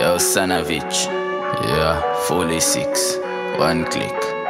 Yo, Sanovich. Yeah, 46. One click.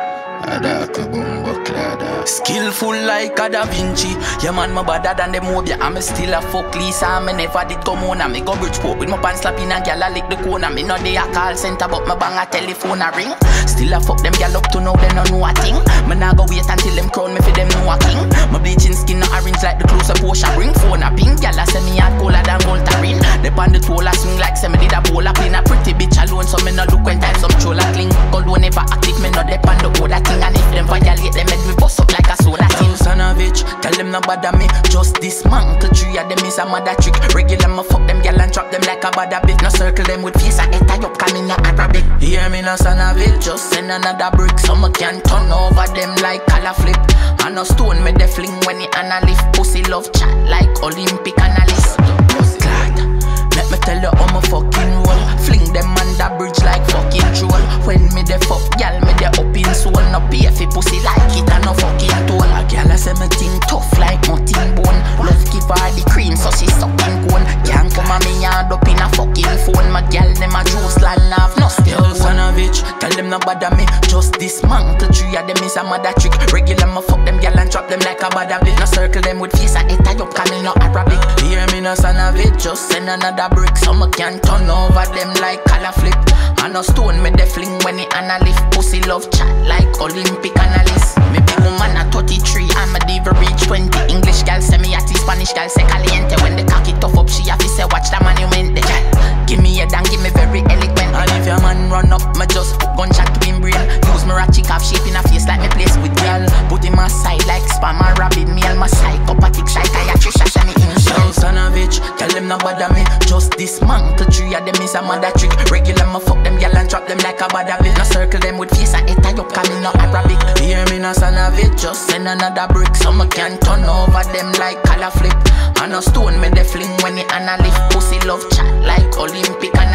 Adaka Bumbo Clada. Skillful like a Da Vinci. Yeah man, my better than the Mobia. I'm still a fuck Lisa. I never did come on. I me go Bridgeport with my pants slapping and gyal a lick the corner. Me no dey a call center but my bang a telephone a ring. Still a fuck them gyal up to now they no know a thing. Me nah go wait until them crown me for them know a king. My bleaching skin not orange like the closer Porsche ring. Phone a ping, gyal a send me hard colder than Voltarine. They pan the toll a swing like say me did a bowl a clean. A pretty bitch alone so me no look when time some troll a cling. Gold won't never active, me no depend the other thing. And if them violate them head, we bust up like a soda tin. Sanovich, tell them no bother me. Just dismantle three of them is a mother trick. Regular me fuck them gyal and drop them like a bada bit. No circle them with face and head tie up cause me no Arabic. Hear me no Sanovich, just send another brick. So me can turn over them like color flip. And no stone me de fling when it and a lift. Pussy love chat like Olympic analyst. Glad, let me tell you how me fucking roll. Fling them on the bridge like fucking troll. When me de fuck gyal, me de up in soul. No pay fi pussy like it and no fucking toll. A gyal a say me think tough like nothing bone. Love give her the cream so she sucking cone. Can't come a me yard up in a fucking phone. My gyal them a juice land off no still. Sanovich, tell them no bother me. Just dismantle three of them is a mother trick. Regular me fuck them gyal and drop them like a bada bit. No circle them with face and head tie up cause me no Arabic. Hear me no Sanovich, just send another brick. So me can turn over them like color flip. And no stone me de fling when it and a lift. Pussy love chat like Olympic analyst. Me big woman at 33 and me diva reach 20. English gal say me at Spanish gal say caliente. When the cocky tough up she have to say watch the monument. The gal give me a and give me very eloquent. And if your man run up me just put gunshot to him brain. Use me ratchet half shape in a face like me place with gal. Put him aside like spam and rabbit meal. My psychopathic psychiatrist and me insane. Sanovich, tell them no bother me. Just dismantle three of them is a mother trick. Regular me fuck them gal and drop them like a bada bit. No circle them with face and head tie up cause me no Arabic. Hear me no Sanovich, just send another brick. So me can turn over them like color flip. And no stone me de fling when it and a lift. Pussy love chat like Olympic and